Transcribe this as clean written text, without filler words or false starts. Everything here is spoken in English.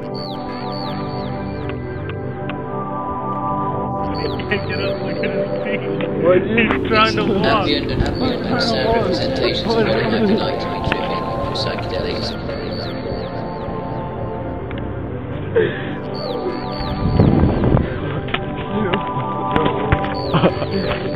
Get up, look at his feet. He's trying to walk. Ambient and sound representations of what it might be like to be tripping from psychedelics.